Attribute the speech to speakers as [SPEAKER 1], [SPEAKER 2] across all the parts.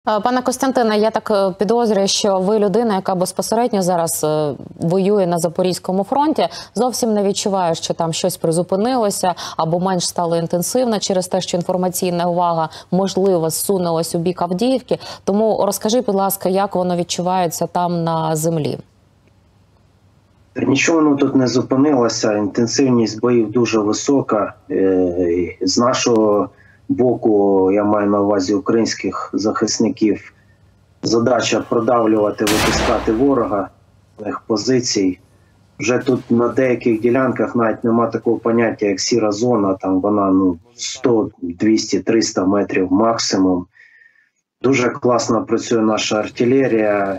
[SPEAKER 1] Пане Костянтине, я так підозрюю, що ви людина, яка безпосередньо зараз воює на Запорізькому фронті, зовсім не відчуває, що там щось призупинилося або менш стало інтенсивно через те, що інформаційна увага, можливо, зсунулась у бік Авдіївки. Тому розкажи, будь ласка, як воно відчувається там на землі?
[SPEAKER 2] Нічого тут не зупинилося, інтенсивність боїв дуже висока. З нашого боку, я маю на увазі українських захисників, задача продавлювати, витискати ворога, їх позицій. Вже тут на деяких ділянках навіть нема такого поняття, як сіра зона, там вона 100, 200, 300 метрів максимум. Дуже класно працює наша артилерія,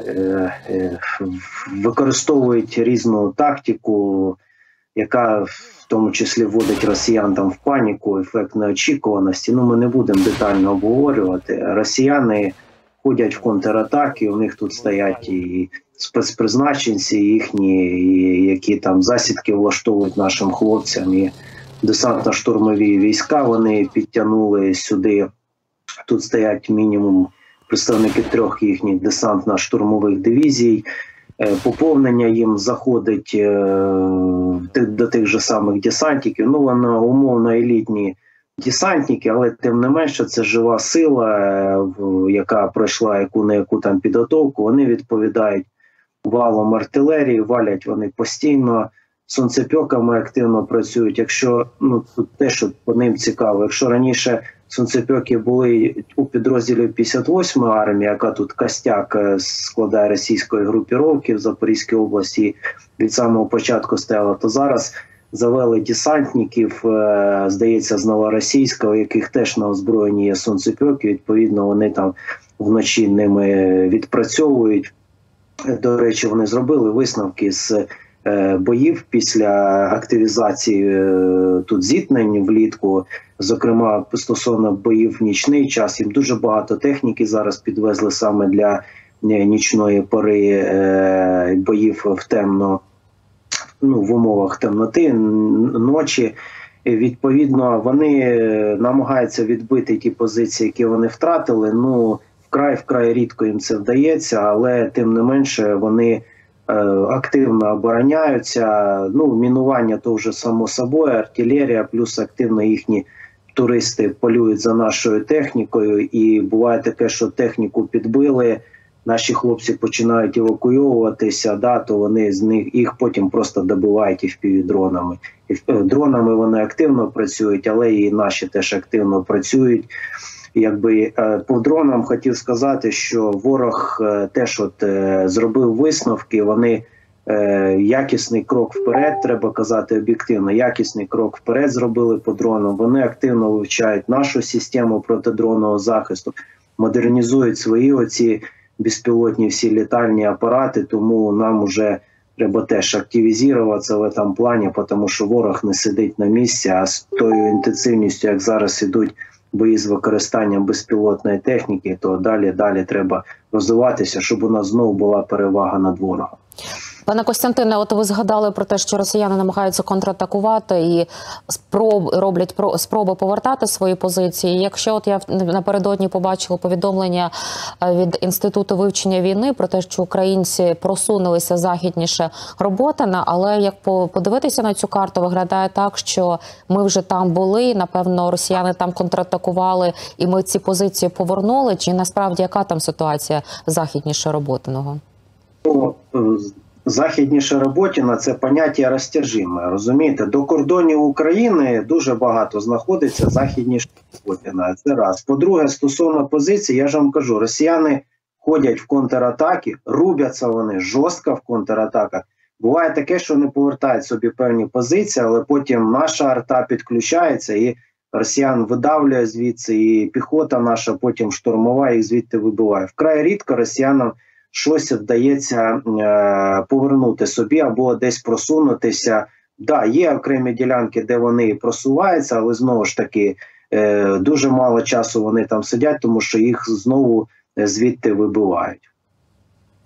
[SPEAKER 2] використовують різну тактику, яка в тому числі вводить росіян там в паніку, ефект неочікуваності. Ми не будемо детально обговорювати. Росіяни ходять в контратаки, у них тут стоять і спецпризначенці їхні, і які там засідки влаштовують нашим хлопцям, і десантно-штурмові війська вони підтягнули сюди. Тут стоять мінімум представники 3 їхніх десантно-штурмових дивізій. Поповнення їм заходить до тих же самих десантників. Воно умовно елітні десантники, але тим не менше це жива сила, яка пройшла яку-не-яку там підготовку. Вони відповідають валом артилерії, валять вони постійно. Сонцепьоками активно працюють. Якщо тут те, що по ним цікаво, якщо раніше сонцепьоки були у підрозділі 58-ї армії, яка тут костяк складає російської групіровки в Запорізькій області, від самого початку стояла, то зараз завели десантників, здається, з Новоросійська, у яких теж на озброєнні є сонцепьоки, відповідно вони там вночі ними відпрацьовують. До речі, вони зробили висновки з боїв після активізації тут зіткнень влітку, зокрема стосовно боїв в нічний час. Їм дуже багато техніки зараз підвезли саме для нічної пори, боїв в умовах темноти, ночі. Відповідно, вони намагаються відбити ті позиції, які вони втратили. Вкрай рідко їм це вдається, але тим не менше вони активно обороняються. Мінування то вже само собою, артилерія, плюс активно їхні туристи полюють за нашою технікою. І буває таке, що техніку підбили, наші хлопці починають евакуйовуватися, то вони їх потім просто добивають FPV-дронами. Дронами вони активно працюють, але і наші теж активно працюють. По дронам хотів сказати, що ворог теж зробив висновки, вони якісний крок вперед, треба казати об'єктивно, якісний крок вперед зробили по дронам. Вони активно вивчають нашу систему протидронного захисту, модернізують свої оці безпілотні всі літальні апарати, тому нам вже треба теж активізуватися в цьому плані, тому що ворог не сидить на місці, а з тою інтенсивністю, як зараз ідуть бої з використанням безпілотної техніки, то далі треба розвиватися, щоб у нас знову була перевага над ворогом.
[SPEAKER 1] Пане Костянтине, от ви згадали про те, що росіяни намагаються контратакувати і роблять спроби повертати свої позиції. Якщо я напередодні побачила повідомлення від Інституту вивчення війни про те, що українці просунулися західніше Роботина, але як подивитися на цю карту, виглядає так, що ми вже там були, напевно, росіяни там контратакували і ми ці позиції повернули, чи насправді яка там ситуація західніше Роботиного?
[SPEAKER 2] Західніше Роботіна – це поняття розтяжиме, розумієте? До кордонів України дуже багато знаходиться західніше Роботіна, це раз. По-друге, стосовно позицій, я ж вам кажу, росіяни ходять в контратаки, рубяться вони жорстко в контратаках. Буває таке, що вони повертають собі певні позиції, але потім наша арта підключається і росіян видавлює звідси, і піхота наша потім штурмова їх звідти вибиває. Вкрай рідко росіянам щось вдається повернути собі або десь просунутися. Є окремі ділянки, де вони просуваються, але знову ж таки дуже мало часу вони там сидять, тому що їх знову звідти вибивають.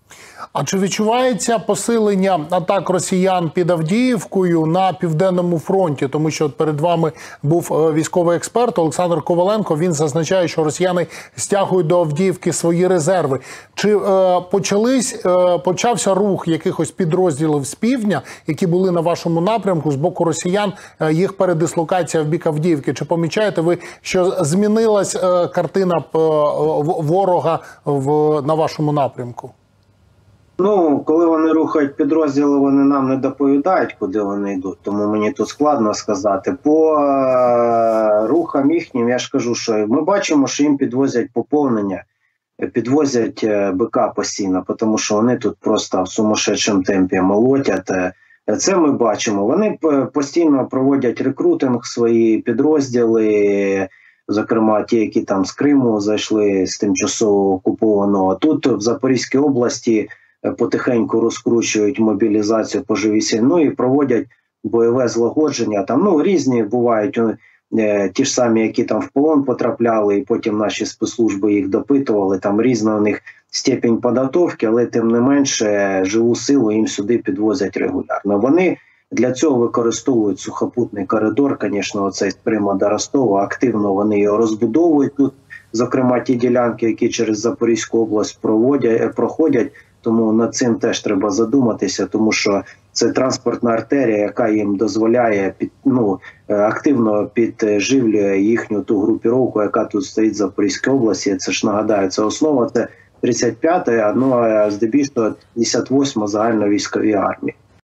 [SPEAKER 3] А чи відчувається посилення атак росіян під Авдіївкою на Південному фронті? Тому що перед вами був військовий експерт Олександр Коваленко. Він зазначає, що росіяни стягують до Авдіївки свої резерви. Чи почався рух якихось підрозділів з півдня, які були на вашому напрямку з боку росіян, їх передислокація в бік Авдіївки? Чи помічаєте ви, що змінилась картина ворога на вашому напрямку?
[SPEAKER 2] Ну, коли вони рухають підрозділи, вони нам не доповідають, куди вони йдуть, тому мені тут складно сказати. По рухам їхнім, я ж кажу, що ми бачимо, що їм підвозять поповнення, підвозять БК постійно, тому що вони тут просто в сумасшедшому темпі молотять. Це ми бачимо. Вони постійно проводять рекрутинг, свої підрозділи, зокрема ті, які там з Криму зайшли, з тимчасово окупованого. Тут в Запорізькій області потихеньку розкручують мобілізацію по живій силі, ну і проводять бойове злагодження. Там, ну, різні бувають, ті ж самі, які там в полон потрапляли, і потім наші спецслужби їх допитували, там різна у них степінь підготовки, але тим не менше живу силу їм сюди підвозять регулярно. Вони для цього використовують сухопутний коридор, звісно, оцей з Крима до Ростова, активно вони його розбудовують тут, зокрема ті ділянки, які через Запорізьку область проходять, тому над цим теж треба задуматися, тому що це транспортна артерія, яка їм дозволяє активно підживлює їхню ту групіровку, яка тут стоїть в Запорізькій області. Це ж, нагадаю, це основа, це 35-та, ну а здебільшого 58-ма загальновійськові армії.